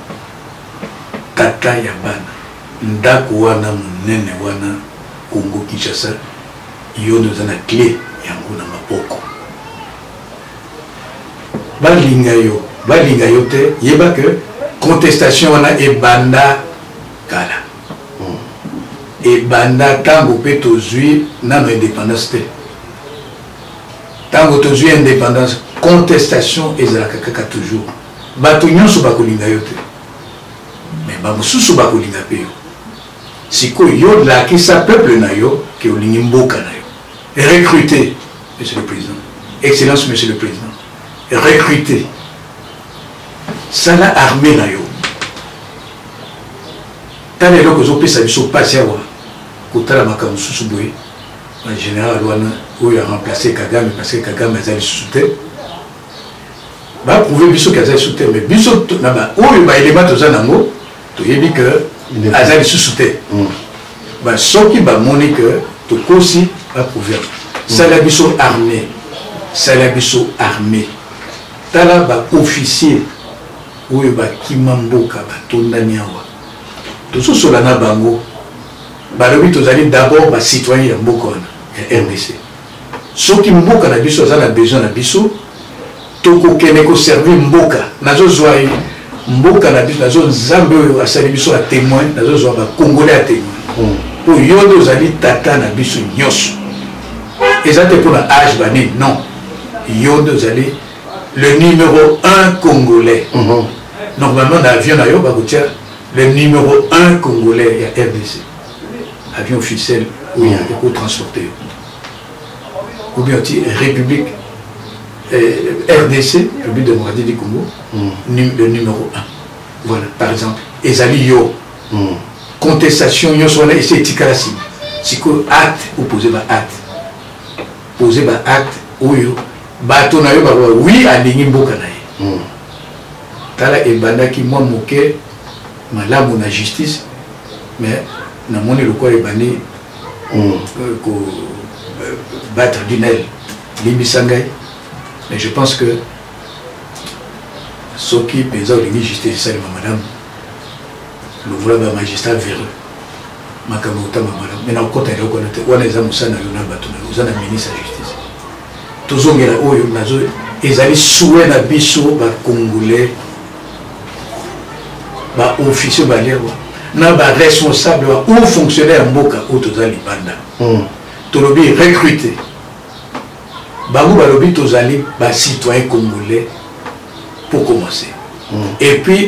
tata ya bana ndako wana munene wana Congo Kinshasa yo nous na clé yango na maboko balinga yo balinga yo te yeba que contestation wana ebanda kala ebanda tango pe tozui na indépendance te tango tozui indépendance contestation ezalaka kaka toujours bato nyonso bakolinga yo te mais bamosusu bakolinga pe yo siko yo lakisa peuple na yo ke olingi mboka na yo recruter monsieur le président excellence monsieur le président recruter sala armée na yo tala eloko ozopesa biso pasi awa kotala makambo mosusu boye en général wana oyo a remplacé Kagame parce que Kagame azali lisusu te baprouve biso ke azali lisusu te mais biso oyo baelema toza nango toyebi ke azali lisusu te soki bamoni ke tokosi baprouve sala biso armée sala biso armée tala baofficier oyo bakima mboka batondani awa tozosola na bango balobi tozali d'abord bacitoyen ya mboka wana ya R D C soki mboka na biso aza na besoin na biso tokokende koservir mboka nazozwa mboka na biso nazo nzambe oyo asali biso a témoin nazozwa bakongolais a témoin po yo nde ozali tata na biso nyonso eza te mpona age banini non yo nde ozali le numéro un congolais normalement na avion na yo bakotia le numéro un congolais ya R D C avion officiel où il y a éco-transporté ou bien République euh, R D C, République démocratique du Congo, mm. le numéro un. Voilà, par exemple. Ezali yo. Mm. Contestation, yo soit là, et c'est Tikarasi. Si que acte, ou poser un acte. Poser un acte, ou yo. Bato na yo, oui, à l'ingimbo kanaye. Tala et banda qui moi moqué, malamu na justice, mais na moni le quoi est banni, ko battre d'une aile, l'imbisangai. Mais je pense que ce qui pèse au limite justice, c'est madame. Le voilà un magistrat véreux. Makamota madame. Mais dans le côté de l'autre, on est à Moussana, on a battu, on a ministre de la justice. Tous on est là, on a joué. Ils allaient souhaiter la biso, les Congolais, les officiers, les responsables, les fonctionnaires Mboka, ou tous les Banda. Tout le monde recruté. Bagou balobi tozali ba citoyen congolais pour commencer. Mm. Et puis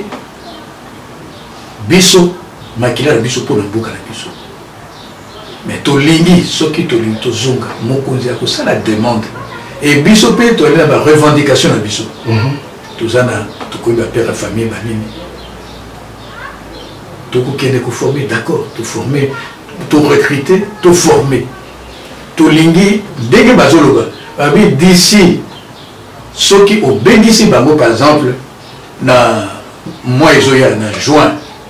biso makila biso pour mboka na biso. Mais to lingi soki to lingi to zonga mokonzi ako ça la demande. Et biso pe to la ba revendication na biso. Mhm. Tozana to ko ba père famille ba nini. To ko kende ko former d'accord, to former, to recruter, to former. To lingi dès que bazoloba d'ici, ceux qui ont bénéficié, par exemple, dans mois de juin,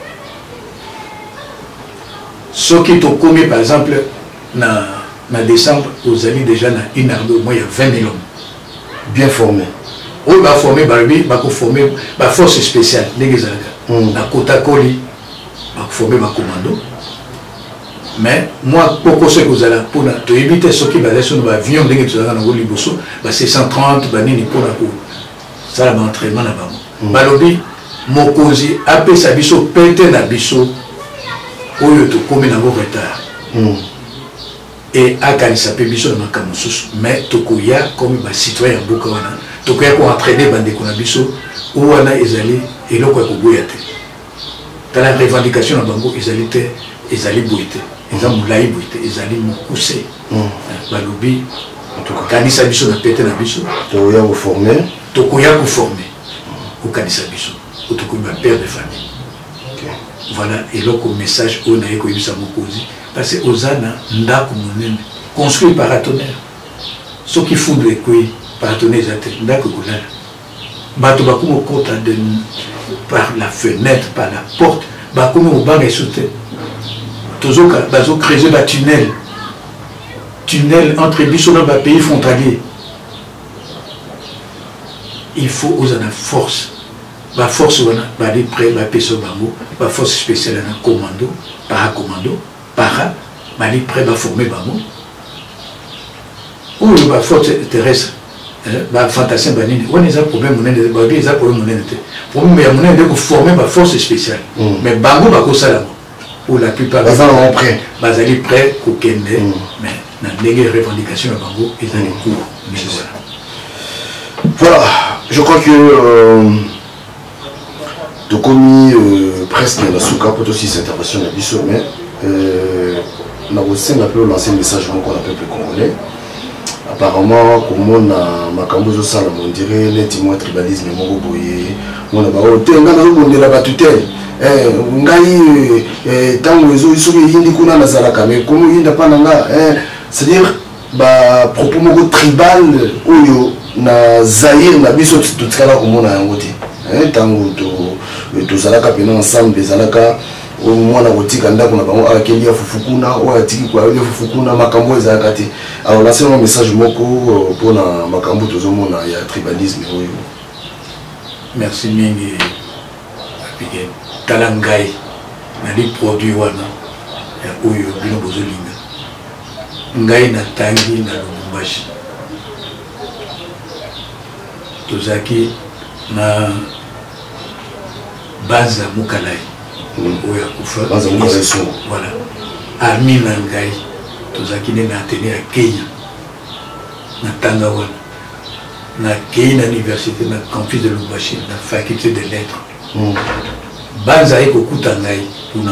ceux qui ont commis, par exemple, dans décembre, vous allez déjà dans une heure de mois, il y a vingt mille hommes. Bien formés. Oui, ils sont formés, ils sont formés, la force spéciale, la Kota Koli, ils sont formés, les commandos. Mais moi, pourquoi c'est que vous allez pour éviter ce qui va être sur l'avion, c'est cent trente, ça va entraînement là-bas. Balobi, mon causi, après sa biso, pété na biso, où il te commet dans vos retards. et akanisa pe biso na makambo mosusu mais tokoya comme bacitoyen ya mboka wana tokoya koentraîne bandeko na biso o wana ezali eloko ya koboya te tala revendication na bango ezali te ezali boye te eza molai boye te ezali mokuse balobi kanisa biso na pete na biso tokoya koforme tokoya koforme okanisa biso otokoyi bapère de famille voilà eloko message oyo naye koyebisa mokonzi parce que ozana ndako monene construit paratonnerre soki fundre ekweyi paratonnerre eza te ndako ekolala bato bakomi okota par la fenêtre par la porte bakomi kobanga eso te bazocreuser batunnel tunnel entre biso na bapays frontalier il faut ozana force ba force wana bali prêt ba peso bango ba force spéciale na commando paracommando para bali prêt ba former bango ou ba force terrestre ba fantassin banini on a problème monene ba bi za problème monene te problème ya monene de former ba force spéciale mais bango ba ko sala pour la plupart ba za on prêt ba zali prêt ko kende mais na ndenge revendication ya bango ezali court mais voilà je crois que euh, tout comme euh, presque la souka pour aussi cette intervention de Bissot, mais on a aussi un peu lancé un message qu'on a peuple congolais. Apparemment, comme on a Makambozo Salam, on dirait les témoins tribalisme, mon boye, on a baoté, on a baoté la batutelle. Ngai, tant que les autres sont hindi kuna na zalaka, mais comme il n'a pas nanga, c'est-à-dire, bah propos mon tribal, oyo na Zaïre, na Bissot tout ce qu'on a en côté. Tango tozalaka pena ensemble ezalaka mwana kotika ndako na bango akeli ya fufukuna o atiki kwa ile fufukuna makambo ezalaka te. Alors là c'est un message moko pour na makambo tozomona ya tribalisme oyo. Merci mingi apige talangai na li produit wana ya oyo bino bozolinga ngai na tangi na Lubumbashi tozaki na Banza Mukalai oya kufa Banza Mukalai so voilà armi na ngai tozaki ne na tenir à Kenya na tanga wana na Kenya université na campus de Lubumbashi na faculté de lettres mm. Banza eko kuta ngai kuna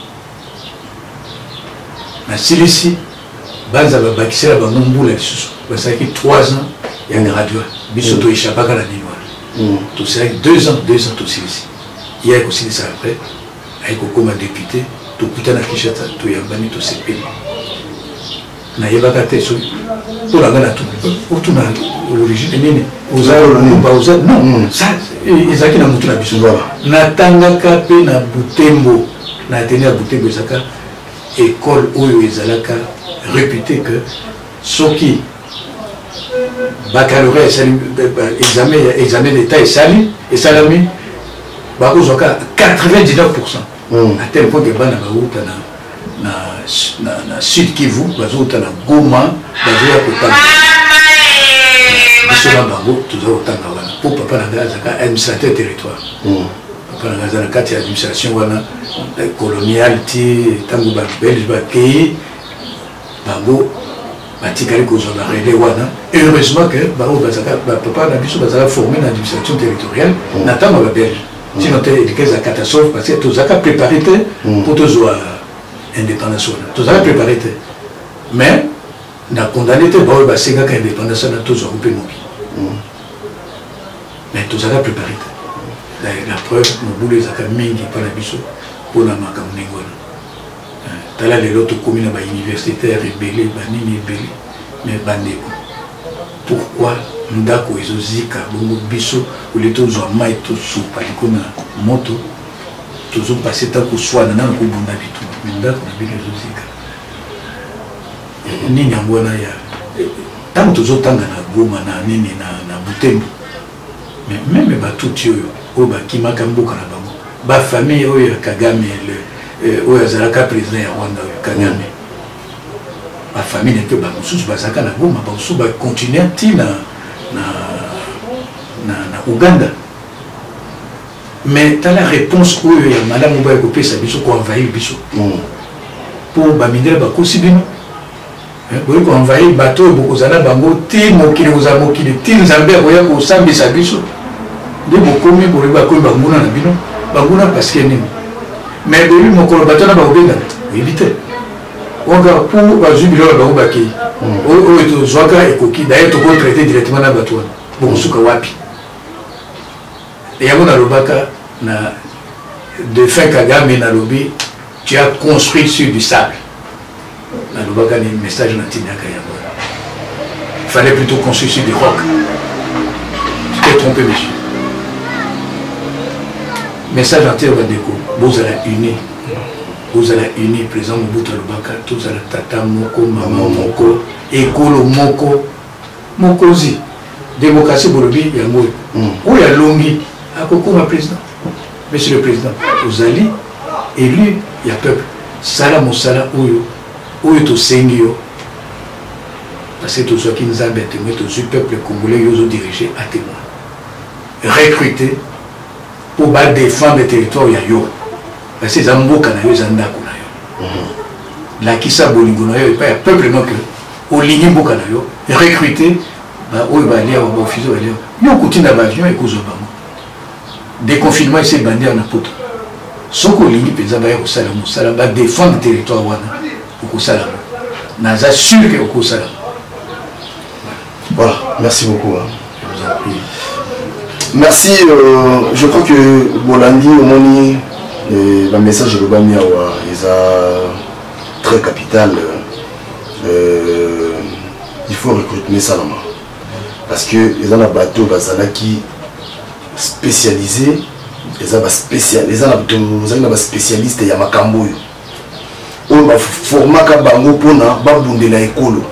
na silisi Banza babakisela bango mbula lisusu basaki trois ans ya graduat biso to échappaka na nini Mm. Tout ça, deux ans, deux ans, tout ça ici. Il y a aussi ça après, avec comme député, tout putain à Kishata, tout y a banni tout ces pays. Na yebakate so, tout la gana tout, pour tout na l'origine, nene, oza, ba oza, non, ça, ils ont qui na mutu na biso. Na tanga kape na Butembo, na teni à Butembo zaka, école oyo ezalaka réputé que soki baccalauréat examen examen d'état et sali et salami bakozoka quatre-vingt-dix-neuf pour cent à tel point que bana bauta na na na na Sud Kivu bazota na Goma bazoya kotanga biso na bango tozo kotanga wana pour papa na gaza ka administrateur territoire papa na gaza na kati administration wana colonial ti tango ba belge ba pays bango batikali kozona relais wana et heureusement que baro bazaka papa na biso bazaka formé na administration territoriale na tama ba belge sinon te éduquer à catastrophe parce que tozaka préparé pour tozoa indépendance wana tozaka préparé mais na condamné te baro basenga ka indépendance na tozoa pe mobi mais tozaka préparé la, la preuve mobulu ezaka mingi pa na biso pour na makambo ningona tala lelo tokomi na ba universitaire ebele banini ebele mais bandeko pourquoi ndako ezozika bongo biso ole tozwa mai tosupa likona moto tozopase ta koswana na kobunda bitu mais ndako na bino ezozika nini yango wana ya ntango tozotanga na Goma na nini na, na Butembo mais meme batuti oyo oyo bakimaka mboka na bango bafamille oyo ya Kagame le oyo azalaka président ya Rwanda oyo Kagame bafamille mpe bamosusu bazalaka na Goma bamosusu bacontinue ti na na na na Uganda mais tala réponse oyo ya malamu ba ekopesa biso ko envahir biso pour bamindela bakosi bino boyi ko envoyer bateau bokozala bango ti mokili kozala mokili ti nzambe akoya kosambisa biso nde bokomi boyi bakomi banguna na bino banguna parce que nini mais boyi mokolo bateau na bakobengana oyebi te onga pour bazwi biloko bango bakei oyo tozwaka ekoki d'ailleurs tokotraite directement na bato wana bokosuka wapi yango nalobaka na de fin Kagame nalobi tu as construit sur du sable. Nalobaka ni message na tinaka yango. Il fallait plutôt construire sur des rocs. Tu t'es trompé, monsieur. Message en terre Bandeko. Vous allez uni. Vous allez uni, président Mobutu Alobaka. Tous allez tata moko, maman moko, écolo moko, mokozi. Démocratie bolobi yango. Où y a longi à Koko ma président. Monsieur le Président, vous allez élu, il y a peuple. Sala Moussala Oyo, Oyo to Sengio. Parce que tout ce qui nous a bêté, tout ce peuple congolais, ils ont dirigé à témoin. Recruter pour défendre le territoire, il y a yo. Parce que les Amboka na yo, les Andako na yo. La Kissa Bolingo na yo, il y a peuple non que. Au ligne Boka na yo, recruter, Oyo va aller au officier, il y a un côté d'avion et cause Obama. Déconfinement ici bandé en apoto. Soko lingi penza ba ko sala musala ba défendre le territoire wana ko sala. Naza sûr que ko sala. Voilà, merci beaucoup. Hein. Je vous en prie. Merci, euh, je crois que Bolandi Omoni le message de Bami Awa est très capital. Euh, il faut recruter ça parce que les gens bateau bazalaki spécialisé, les gens spécialisés, les gens spécialistes ya makambo yo. On va former ka bango pona ba bundela ekolo.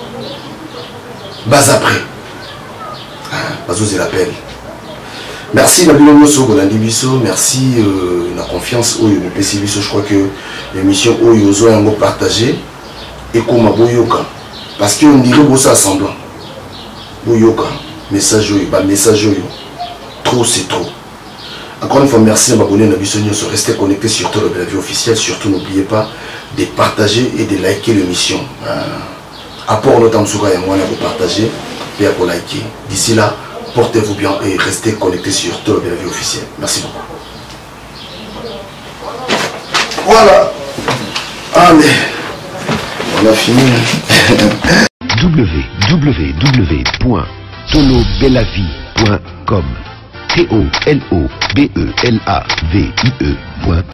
Bas après. Bazo se rappelle. Merci Nabilongo Bolandi Biso, merci euh, la confiance au P C Biso. Je crois que l'émission Oyo Zo yango partagé et comme boyoka parce que on dirait que ça semblant. Boyoka, message yo, ba message yo. Trop c'est trop. Encore une fois, merci à Mabonné Nabissonio. Restez connectés sur Tolo Bella-Vie officielle. Surtout, n'oubliez pas de partager et de liker l'émission. Euh, apport notamment sur Yamouana pour partager et pour liker. D'ici là, portez-vous bien et restez connectés sur Tolo Bella-Vie officielle. Merci beaucoup. Voilà. Allez. On a fini. w w w point tolo bella vie point com T O L O B E L A V I E